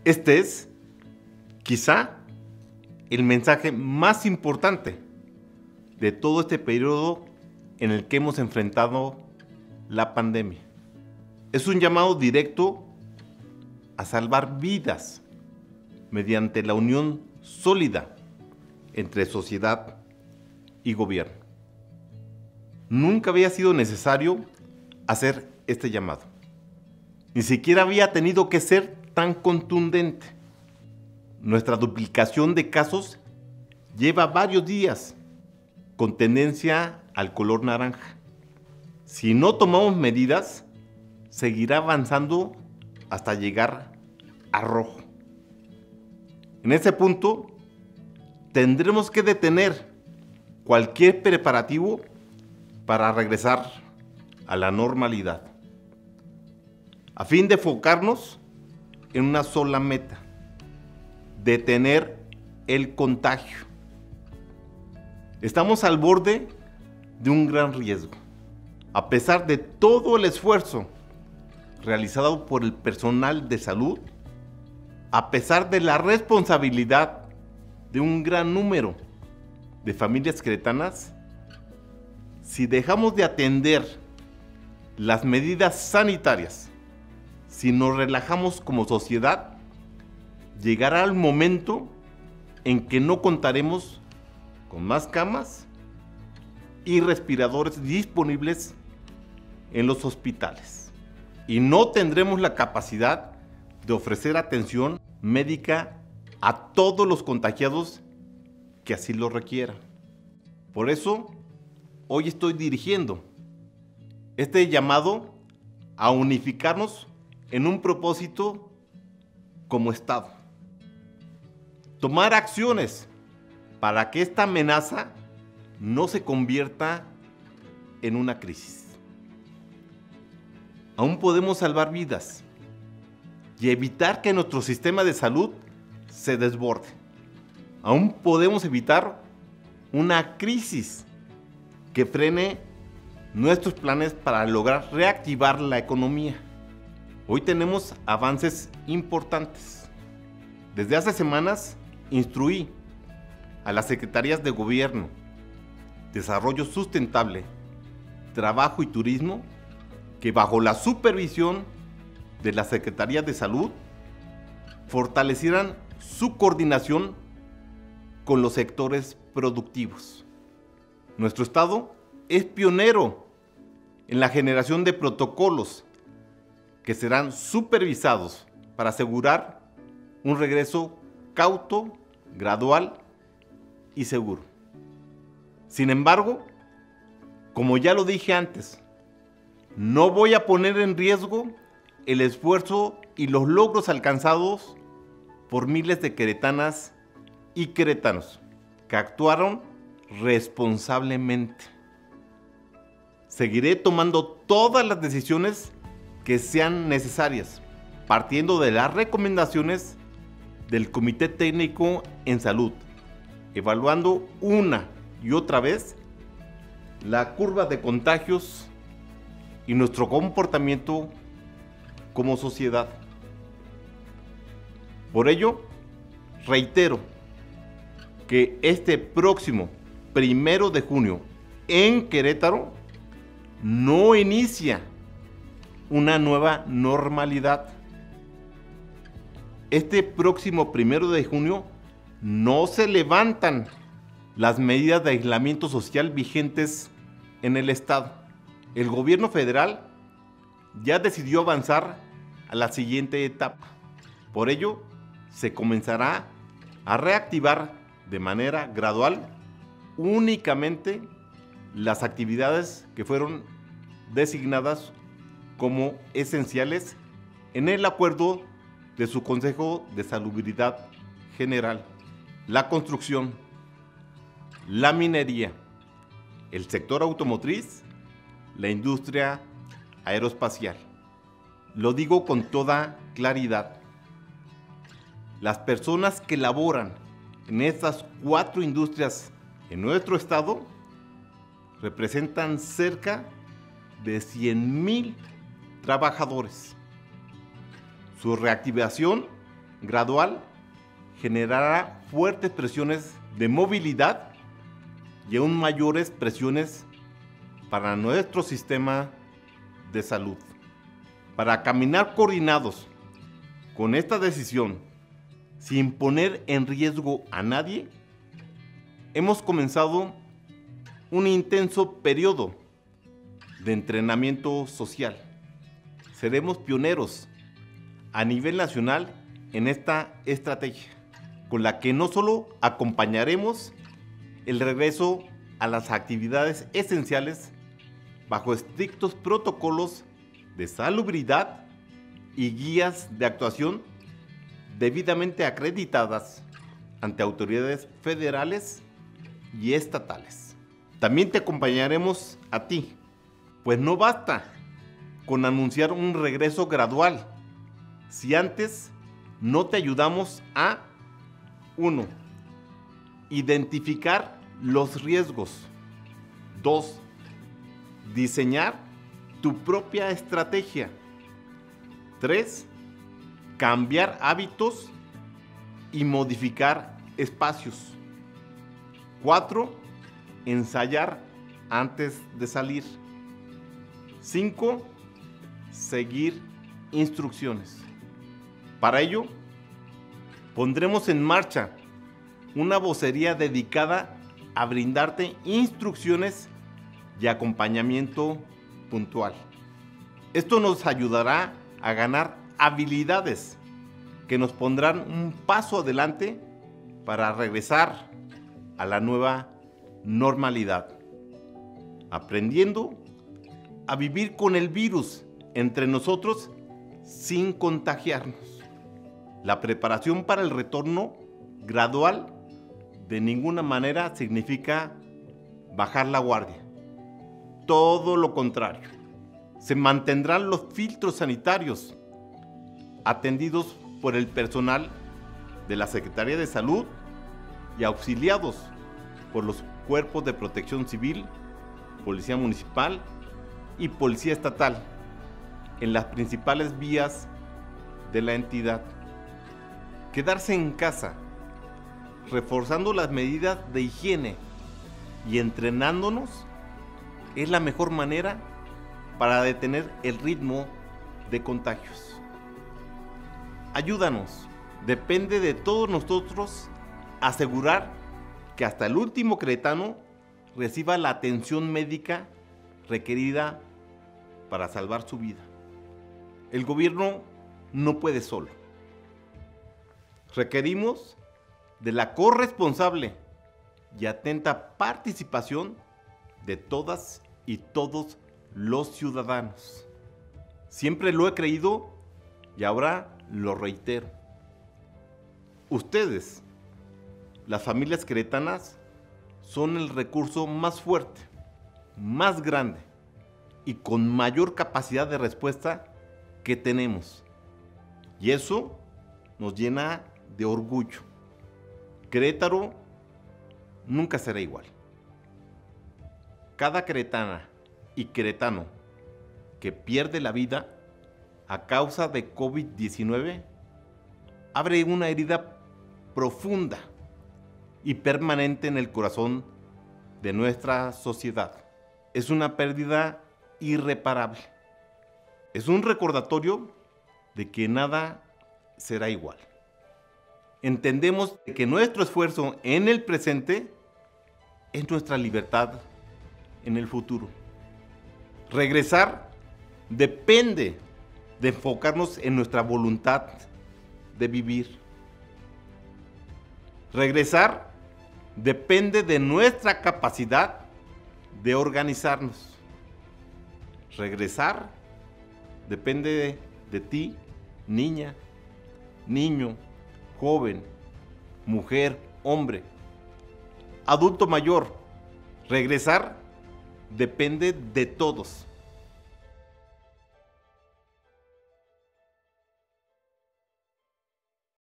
Este es, quizá, el mensaje más importante de todo este periodo en el que hemos enfrentado la pandemia. Es un llamado directo a salvar vidas mediante la unión sólida entre sociedad y gobierno. Nunca había sido necesario hacer este llamado. Ni siquiera había tenido que ser tan contundente. Nuestra duplicación de casos lleva varios días con tendencia al color naranja. Si no tomamos medidas, seguirá avanzando hasta llegar a rojo. En ese punto, tendremos que detener cualquier preparativo para regresar a la normalidad, a fin de enfocarnos en una sola meta: detener el contagio. Estamos al borde de un gran riesgo. A pesar de todo el esfuerzo realizado por el personal de salud, a pesar de la responsabilidad de un gran número de familias queretanas, si dejamos de atender las medidas sanitarias, si nos relajamos como sociedad, llegará el momento en que no contaremos con más camas y respiradores disponibles en los hospitales, y no tendremos la capacidad de ofrecer atención médica a todos los contagiados que así lo requieran. Por eso, hoy estoy dirigiendo este llamado a unificarnos en un propósito como Estado. Tomar acciones para que esta amenaza no se convierta en una crisis. Aún podemos salvar vidas y evitar que nuestro sistema de salud se desborde. Aún podemos evitar una crisis que frene nuestros planes para lograr reactivar la economía. Hoy tenemos avances importantes. Desde hace semanas instruí a las Secretarías de Gobierno, Desarrollo Sustentable, Trabajo y Turismo que, bajo la supervisión de la Secretaría de Salud, fortalecieran su coordinación con los sectores productivos. Nuestro Estado es pionero en la generación de protocolos que serán supervisados para asegurar un regreso cauto, gradual y seguro. Sin embargo, como ya lo dije antes, no voy a poner en riesgo el esfuerzo y los logros alcanzados por miles de queretanas y queretanos que actuaron responsablemente. Seguiré tomando todas las decisiones que sean necesarias, partiendo de las recomendaciones del Comité Técnico en Salud, evaluando una y otra vez la curva de contagios y nuestro comportamiento como sociedad. Por ello, reitero que este próximo 1 de junio en Querétaro no inicia una nueva normalidad. Este próximo 1 de junio no se levantan las medidas de aislamiento social vigentes en el Estado. El gobierno federal ya decidió avanzar a la siguiente etapa. Por ello, se comenzará a reactivar de manera gradual únicamente las actividades que fueron designadas como esenciales en el acuerdo de su Consejo de Salubridad General: la construcción, la minería, el sector automotriz, la industria aeroespacial. Lo digo con toda claridad: las personas que laboran en estas 4 industrias en nuestro estado representan cerca de 100,000 trabajadores. Su reactivación gradual generará fuertes presiones de movilidad y aún mayores presiones para nuestro sistema de salud. Para caminar coordinados con esta decisión, sin poner en riesgo a nadie, hemos comenzado un intenso periodo de entrenamiento social. Seremos pioneros a nivel nacional en esta estrategia, con la que no solo acompañaremos el regreso a las actividades esenciales bajo estrictos protocolos de salubridad y guías de actuación debidamente acreditadas ante autoridades federales y estatales. También te acompañaremos a ti, pues no basta con anunciar un regreso gradual si antes no te ayudamos a 1. Identificar los riesgos. 2. Diseñar tu propia estrategia. 3. Cambiar hábitos y modificar espacios. 4. Ensayar antes de salir. 5. Seguir instrucciones. Para ello, pondremos en marcha una vocería dedicada a brindarte instrucciones y acompañamiento puntual. Esto nos ayudará a ganar habilidades que nos pondrán un paso adelante para regresar a la nueva normalidad, aprendiendo a vivir con el virus entre nosotros sin contagiarnos. La preparación para el retorno gradual de ninguna manera significa bajar la guardia. Todo lo contrario. Se mantendrán los filtros sanitarios atendidos por el personal de la Secretaría de Salud y auxiliados por los cuerpos de protección civil, policía municipal y policía estatal en las principales vías de la entidad. Quedarse en casa, reforzando las medidas de higiene y entrenándonos es la mejor manera para detener el ritmo de contagios. Ayúdanos, depende de todos nosotros asegurar que hasta el último queretano reciba la atención médica requerida para salvar su vida. El gobierno no puede solo. Requerimos de la corresponsable y atenta participación de todas y todos los ciudadanos. Siempre lo he creído y ahora lo reitero. Ustedes, las familias queretanas, son el recurso más fuerte, más grande y con mayor capacidad de respuesta que tenemos. Y eso nos llena de orgullo. Querétaro nunca será igual. Cada queretana y queretano que pierde la vida a causa de COVID-19 abre una herida profunda y permanente en el corazón de nuestra sociedad. Es una pérdida irreparable. Es un recordatorio de que nada será igual. Entendemos que nuestro esfuerzo en el presente es nuestra libertad en el futuro. Regresar depende de enfocarnos en nuestra voluntad de vivir. Regresar depende de nuestra capacidad de organizarnos. Regresar depende de ti, niña, niño, joven, mujer, hombre, adulto mayor. Regresar depende de todos.